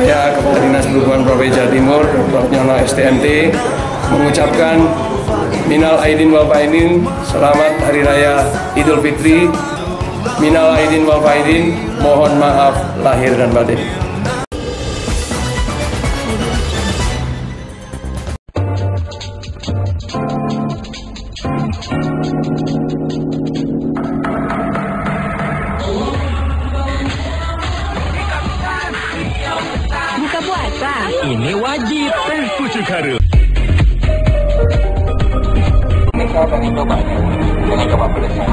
Saya Kepala Dinas Perhubungan Provinsi Jawa Timur, Dr. Nyono STMT, mengucapkan Minal Aidin wal Faizin, selamat Hari Raya Idul Fitri. Minal Aidin wal Faizin, mohon maaf lahir dan batin. Buka puasa. Ini wajib teh kucing haru. Mereka pengen coba pedasnya.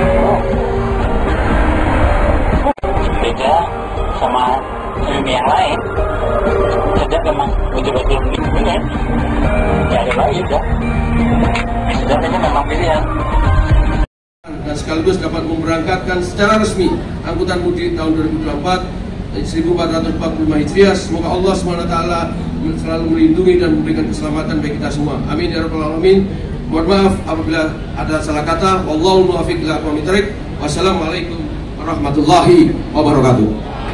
Beda sama mie yang lain. Sedap memang betul-betul benar. Ya ada lain ya. Sedapnya memang pilihan. Dan sekaligus dapat memberangkatkan secara resmi angkutan mudik tahun 2024 1445 Hijriah. Semoga Allah SWT selalu melindungi dan memberikan keselamatan bagi kita semua. Amin ya rabbal alamin. Mohon maaf apabila ada salah kata. Wallahul muwaffiq ila aqwamit thoriq. Wassalamualaikum warahmatullahi wabarakatuh.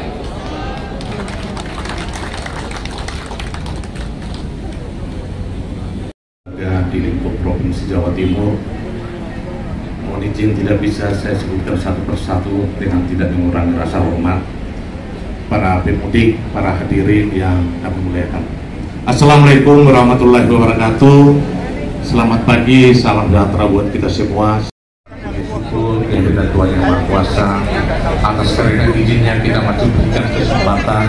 Di lingkup Provinsi Jawa Timur, mohon izin tidak bisa saya sebutkan satu persatu dengan tidak mengurangi rasa hormat para pemudik, para hadirin yang kami muliakan. Assalamualaikum warahmatullahi wabarakatuh. Selamat pagi, salam sejahtera buat kita semua. Syukur yang kita Tuhan Yang Maha Kuasa atas kerendah izinnya kita masih berikan kesempatan.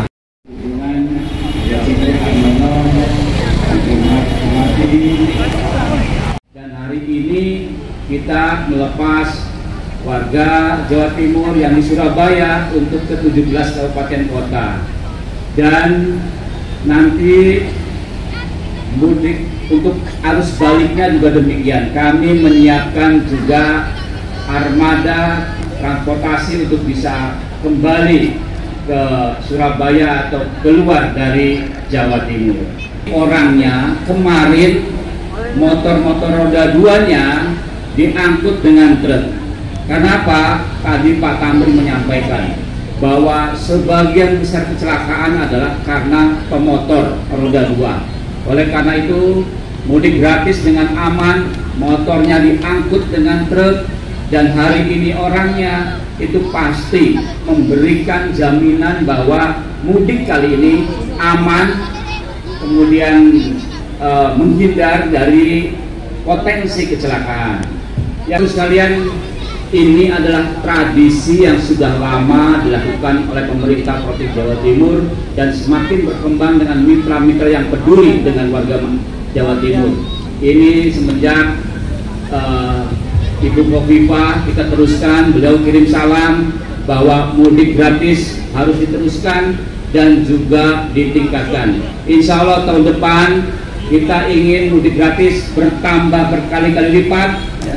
Dan hari ini kita melepas warga Jawa Timur yang di Surabaya untuk ke 17 kabupaten kota, dan nanti mudik untuk arus baliknya juga demikian. Kami menyiapkan juga armada transportasi untuk bisa kembali ke Surabaya atau keluar dari Jawa Timur. Orangnya kemarin motor-motor roda 2-nya diangkut dengan truk. Kenapa? Tadi Pak Tamrin menyampaikan bahwa sebagian besar kecelakaan adalah karena pemotor roda 2. Oleh karena itu, mudik gratis dengan aman, motornya diangkut dengan truk, dan hari ini orangnya itu pasti memberikan jaminan bahwa mudik kali ini aman, kemudian menghindar dari potensi kecelakaan. Yang sekalian, ini adalah tradisi yang sudah lama dilakukan oleh pemerintah Provinsi Jawa Timur dan semakin berkembang dengan mitra-mitra yang peduli dengan warga Jawa Timur. Ini semenjak Ibu Khofifah kita teruskan, beliau kirim salam bahwa mudik gratis harus diteruskan dan juga ditingkatkan. Insya Allah tahun depan kita ingin mudik gratis bertambah berkali-kali lipat.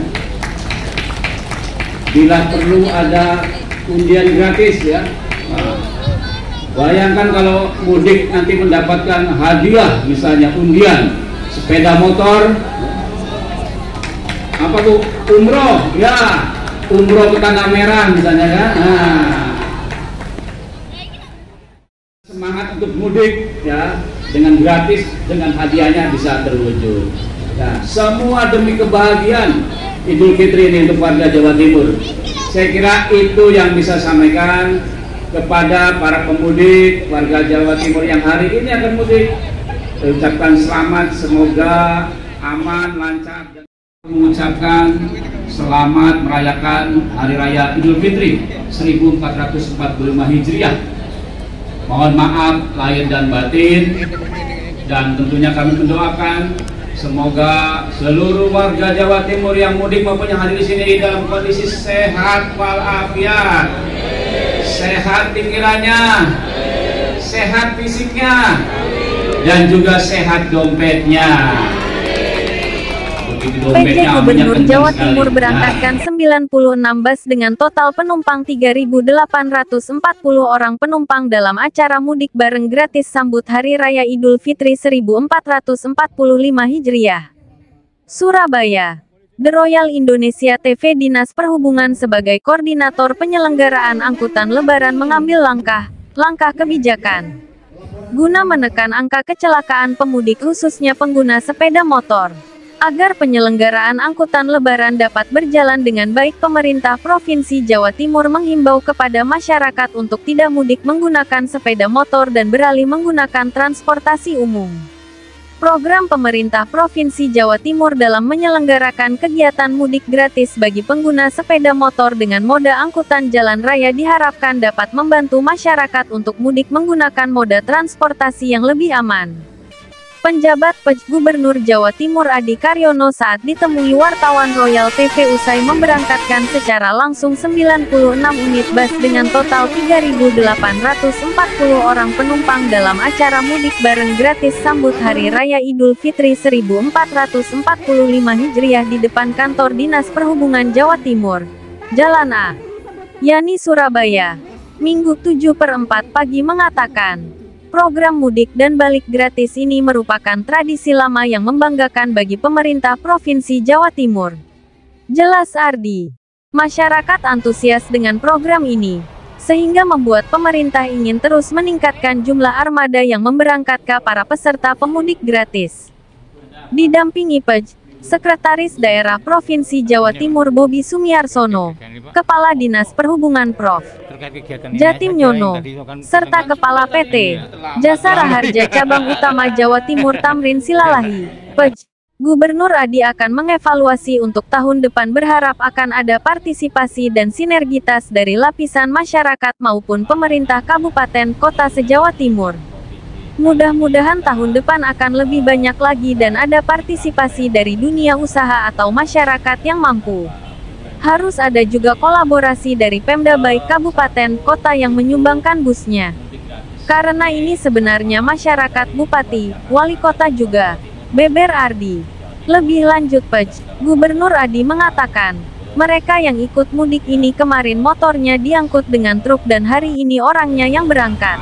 Bila perlu ada undian gratis ya. Bayangkan kalau mudik nanti mendapatkan hadiah, misalnya undian sepeda motor, apa tuh, umroh ya, umroh ke Tanah Merah misalnya kan. Semangat untuk mudik ya, dengan gratis, dengan hadiahnya bisa terwujud. Nah, semua demi kebahagiaan Idul Fitri ini untuk warga Jawa Timur. Saya kira itu yang bisa sampaikan kepada para pemudik warga Jawa Timur yang hari ini akan mudik. Saya ucapkan selamat, semoga aman, lancar. Mengucapkan selamat merayakan Hari Raya Idul Fitri 1445 Hijriah. Mohon maaf lahir dan batin, dan tentunya kami mendoakan semoga seluruh warga Jawa Timur yang mudik maupun yang hadir di sini dalam kondisi sehat walafiat, sehat pikirannya, sehat fisiknya, dan juga sehat dompetnya. PJ Gubernur Jawa Timur berangkatkan 96 bus dengan total penumpang 3.840 orang penumpang dalam acara mudik bareng gratis sambut Hari Raya Idul Fitri 1445 Hijriah. Surabaya. The Royal Indonesia TV Dinas Perhubungan sebagai koordinator penyelenggaraan angkutan Lebaran mengambil langkah kebijakan. guna menekan angka kecelakaan pemudik khususnya pengguna sepeda motor. Agar penyelenggaraan angkutan lebaran dapat berjalan dengan baik, pemerintah Provinsi Jawa Timur menghimbau kepada masyarakat untuk tidak mudik menggunakan sepeda motor dan beralih menggunakan transportasi umum. Program pemerintah Provinsi Jawa Timur dalam menyelenggarakan kegiatan mudik gratis bagi pengguna sepeda motor dengan moda angkutan jalan raya diharapkan dapat membantu masyarakat untuk mudik menggunakan moda transportasi yang lebih aman. Penjabat PJ Gubernur Jawa Timur Adi Karyono saat ditemui wartawan Royal TV usai memberangkatkan secara langsung 96 unit bus dengan total 3.840 orang penumpang dalam acara mudik bareng gratis sambut Hari Raya Idul Fitri 1445 Hijriah di depan kantor Dinas Perhubungan Jawa Timur, Jalan A. Yani Surabaya, Minggu 7/4 pagi mengatakan, program mudik dan balik gratis ini merupakan tradisi lama yang membanggakan bagi pemerintah Provinsi Jawa Timur. Jelas Ardi, masyarakat antusias dengan program ini, sehingga membuat pemerintah ingin terus meningkatkan jumlah armada yang memberangkatkan para peserta pemudik gratis. Didampingi PJ, Sekretaris Daerah Provinsi Jawa Timur Bobi Sumiarsono, Kepala Dinas Perhubungan Prof. Jatim Nyono, serta Kepala PT Jasara Harja Cabang Utama Jawa Timur Tamrin Silalahi. PJ, Gubernur Adi akan mengevaluasi untuk tahun depan, berharap akan ada partisipasi dan sinergitas dari lapisan masyarakat maupun pemerintah kabupaten kota se-Jawa Timur. Mudah-mudahan tahun depan akan lebih banyak lagi dan ada partisipasi dari dunia usaha atau masyarakat yang mampu. Harus ada juga kolaborasi dari Pemda baik kabupaten kota yang menyumbangkan busnya. Karena ini sebenarnya masyarakat, bupati, wali kota juga. Beber Ardi. Lebih lanjut PJ, Gubernur Adi mengatakan, mereka yang ikut mudik ini kemarin motornya diangkut dengan truk dan hari ini orangnya yang berangkat.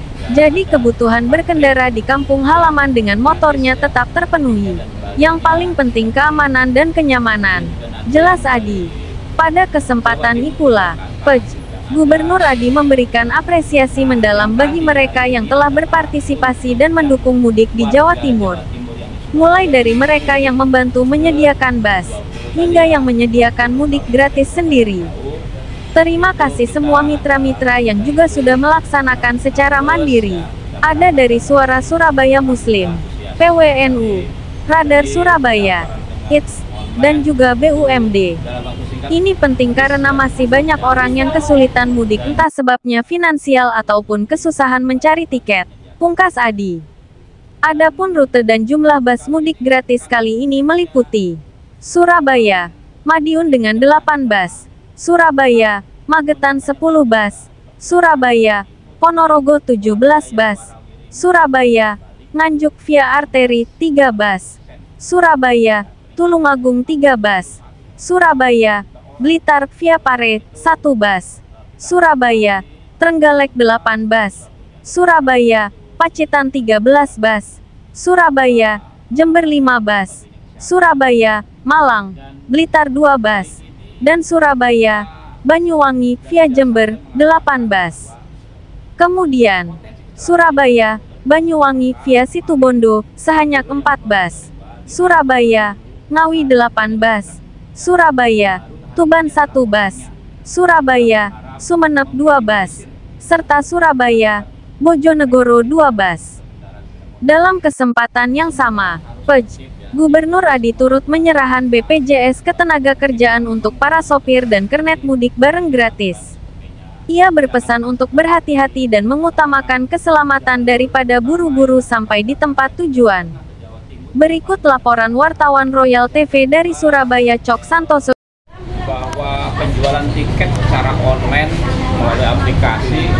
Jadi kebutuhan berkendara di kampung halaman dengan motornya tetap terpenuhi. Yang paling penting keamanan dan kenyamanan. Jelas Adi. Pada kesempatan itulah, PJ, Gubernur Adi memberikan apresiasi mendalam bagi mereka yang telah berpartisipasi dan mendukung mudik di Jawa Timur. Mulai dari mereka yang membantu menyediakan bus, hingga yang menyediakan mudik gratis sendiri. Terima kasih semua mitra-mitra yang juga sudah melaksanakan secara mandiri. Ada dari Suara Surabaya Muslim, PWNU, Radar Surabaya, ITS, dan juga BUMD. Ini penting karena masih banyak orang yang kesulitan mudik entah sebabnya finansial ataupun kesusahan mencari tiket, pungkas Adi. Adapun rute dan jumlah bus mudik gratis kali ini meliputi Surabaya, Madiun dengan 8 bus, Surabaya, Magetan 10 bus, Surabaya, Ponorogo 17 bus, Surabaya, Nganjuk via arteri 3 bus, Surabaya, Tulungagung 3 bus, Surabaya, Blitar via Pare 1 bus, Surabaya, Trenggalek 8 bus, Surabaya, Pacitan 13 bus, Surabaya, Jember 5 bus, Surabaya, Malang, Blitar 2 bus, dan Surabaya, Banyuwangi via Jember 8 bus. Kemudian, Surabaya, Banyuwangi via Situbondo sebanyak 4 bus, Surabaya, Ngawi 8 bus, Surabaya, Tuban 1 bus, Surabaya, Sumenep 2 bus, serta Surabaya, Bojonegoro 2 bus. Dalam kesempatan yang sama, PJ, Gubernur Adi turut menyerahkan BPJS Ketenagakerjaan untuk para sopir dan kernet mudik bareng gratis. Ia berpesan untuk berhati-hati dan mengutamakan keselamatan daripada buru-buru sampai di tempat tujuan. Berikut laporan wartawan Royal TV dari Surabaya Cok Santoso. Bahwa penjualan tiket secara online melalui aplikasi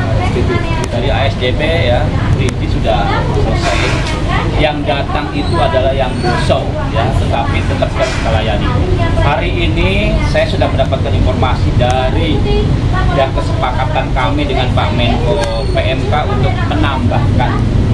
dari ASDB ya, ini sudah selesai. Yang datang itu adalah yang show ya, tetapi tetap kita layani. Hari ini saya sudah mendapatkan informasi dari dan kesepakatan kami dengan Pak Menko PMK untuk menambahkan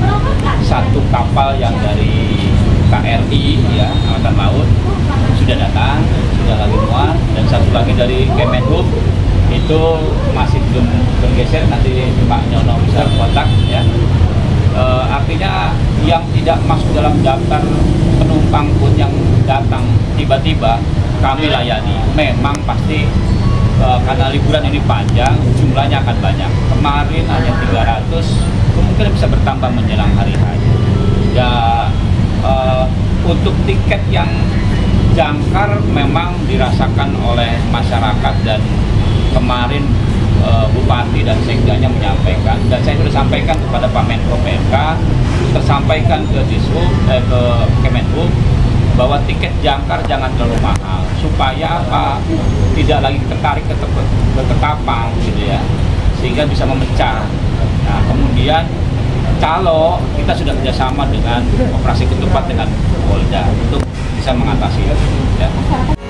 1 kapal yang dari KRI ya, Angkatan Laut sudah datang, sudah lagi muat, dan 1 lagi dari Kemenhub itu masih belum bergeser, nanti Pak Nyono bisa kontak ya. Artinya yang tidak masuk dalam daftar penumpang pun yang datang tiba-tiba kami layani. Memang pasti karena liburan ini panjang, jumlahnya akan banyak. Kemarin hanya 300, kemungkinan bisa bertambah menjelang hari raya. Ya, untuk tiket yang jangkar memang dirasakan oleh masyarakat, dan kemarin Bupati dan Sekdanya menyampaikan, dan saya sudah sampaikan kepada Pak Menko PMK, tersampaikan ke Dishub, ke Kemenhub, bahwa tiket jangkar jangan terlalu mahal, supaya apa, tidak lagi tertarik ke Ketapang gitu ya, sehingga bisa memecah. Nah, kemudian kalau kita sudah kerjasama dengan operasi ketupat dengan Polda untuk bisa mengatasi ya.